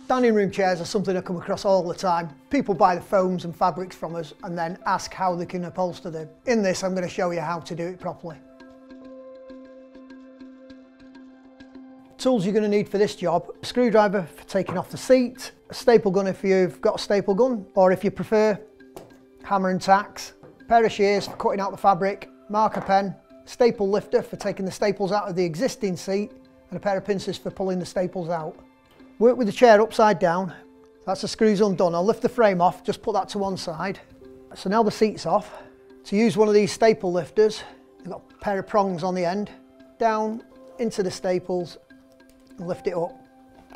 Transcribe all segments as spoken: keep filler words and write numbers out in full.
Dining room chairs are something I come across all the time. People buy the foams and fabrics from us and then ask how they can upholster them. In this, I'm going to show you how to do it properly. Tools you're going to need for this job: a screwdriver for taking off the seat, a staple gun if you've got a staple gun, or if you prefer, hammer and tacks, a pair of shears for cutting out the fabric, marker pen, staple lifter for taking the staples out of the existing seat, and a pair of pincers for pulling the staples out. Work with the chair upside down. That's the screws undone. I'll lift the frame off, just put that to one side. So now the seat's off. To use one of these staple lifters, they've got a pair of prongs on the end, down into the staples and lift it up.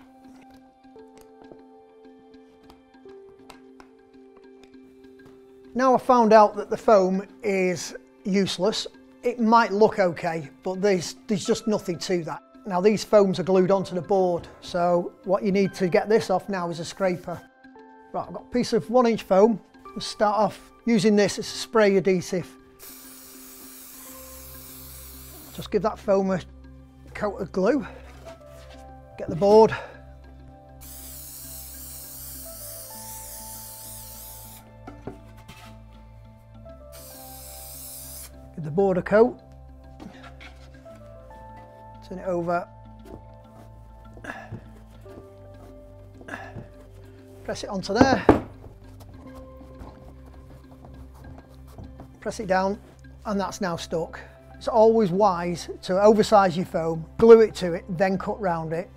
Now I've found out that the foam is useless. It might look okay, but there's, there's just nothing to that. Now these foams are glued onto the board, so what you need to get this off now is a scraper. Right, I've got a piece of one inch foam. Let's start off using this as a spray adhesive. Just give that foam a coat of glue. Get the board. Give the board a coat. Turn it over. Press it onto there. Press it down, and that's now stuck. It's always wise to oversize your foam, glue it to it, then cut round it.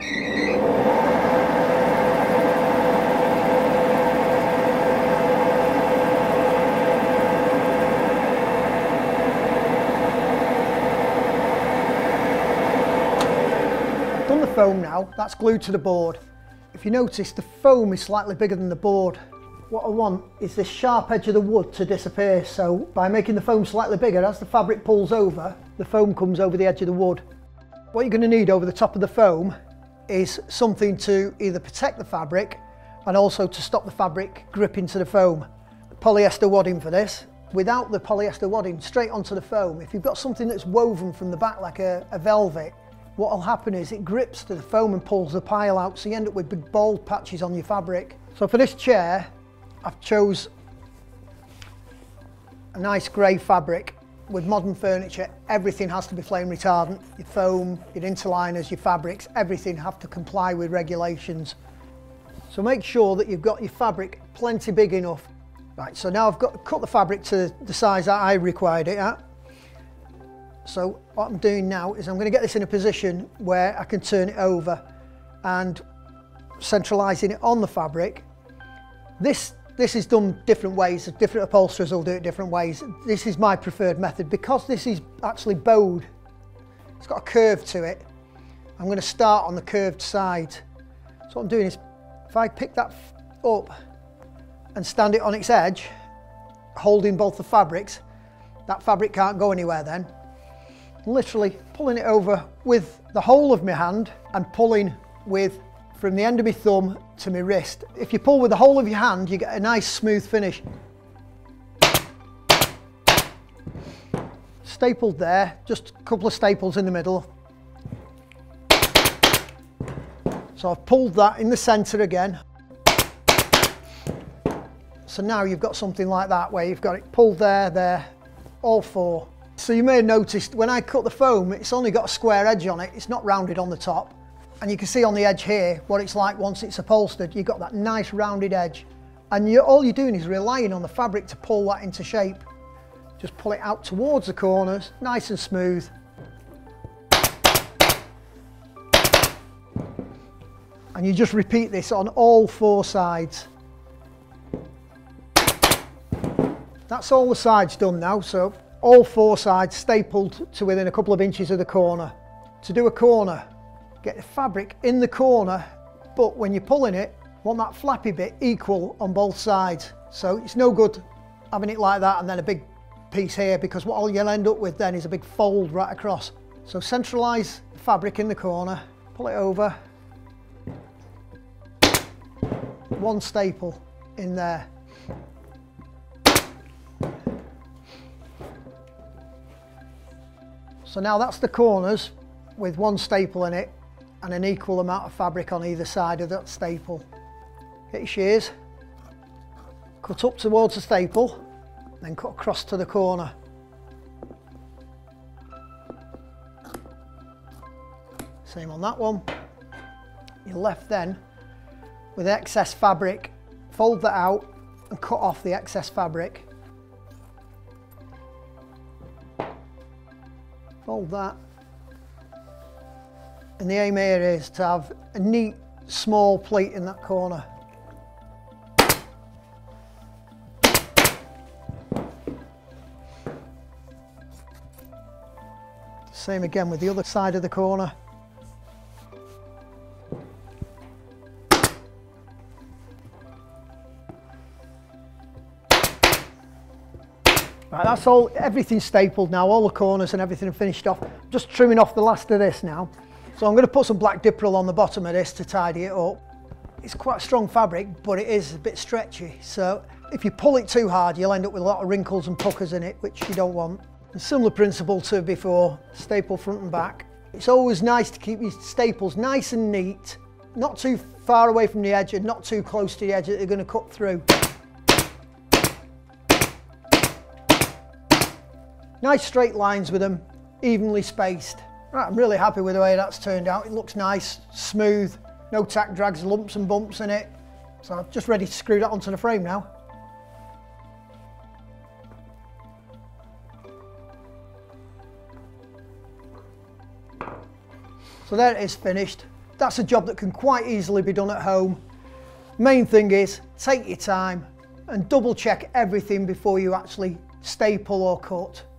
Done the foam now, that's glued to the board. If you notice, the foam is slightly bigger than the board. What I want is this sharp edge of the wood to disappear, so by making the foam slightly bigger, as the fabric pulls over, the foam comes over the edge of the wood. What you're going to need over the top of the foam is something to either protect the fabric and also to stop the fabric gripping to the foam. Polyester wadding for this. Without the polyester wadding straight onto the foam, if you've got something that's woven from the back like a, a velvet, what will happen is it grips to the foam and pulls the pile out, so you end up with big bald patches on your fabric. So for this chair, I've chose a nice grey fabric. With modern furniture, everything has to be flame retardant. Your foam, your interliners, your fabrics, everything have to comply with regulations. So make sure that you've got your fabric plenty big enough. Right, so now I've got to cut the fabric to the size that I required it at. So what I'm doing now is I'm going to get this in a position where I can turn it over and centralising it on the fabric. This, this is done different ways, different upholsterers will do it different ways. This is my preferred method because this is actually bowed. It's got a curve to it. I'm going to start on the curved side. So what I'm doing is if I pick that up and stand it on its edge, holding both the fabrics, that fabric can't go anywhere then. Literally pulling it over with the whole of my hand and pulling with from the end of my thumb to my wrist. If you pull with the whole of your hand, you get a nice smooth finish. Stapled there, just a couple of staples in the middle. So I've pulled that in the centre again. So now you've got something like that where you've got it pulled there, there, all four. So you may have noticed when I cut the foam, it's only got a square edge on it, it's not rounded on the top. And you can see on the edge here what it's like once it's upholstered. You've got that nice rounded edge. And you're, all you're doing is relying on the fabric to pull that into shape. Just pull it out towards the corners, nice and smooth. And you just repeat this on all four sides. That's all the sides done now, so all four sides stapled to within a couple of inches of the corner. To do a corner, get the fabric in the corner, but when you're pulling it, want that flappy bit equal on both sides. So it's no good having it like that and then a big piece here, because what you'll end up with then is a big fold right across. So centralise the fabric in the corner, pull it over, one staple in there. So now that's the corners with one staple in it, and an equal amount of fabric on either side of that staple. Get your shears, cut up towards the staple, then cut across to the corner. Same on that one. You're left then with excess fabric, fold that out and cut off the excess fabric. Fold that. And the aim here is to have a neat small pleat in that corner. Same again with the other side of the corner. Right, that's all, everything's stapled now, all the corners and everything are finished off. Just trimming off the last of this now. So I'm going to put some black dipperil on the bottom of this to tidy it up. It's quite strong fabric, but it is a bit stretchy. So if you pull it too hard, you'll end up with a lot of wrinkles and puckers in it, which you don't want. A similar principle to before, staple front and back. It's always nice to keep your staples nice and neat, not too far away from the edge and not too close to the edge that they're going to cut through. Nice straight lines with them, evenly spaced. Right, I'm really happy with the way that's turned out. It looks nice, smooth, no tack drags, lumps and bumps in it. So I'm just ready to screw that onto the frame now. So there it is, finished. That's a job that can quite easily be done at home. Main thing is, take your time and double check everything before you actually staple or cut.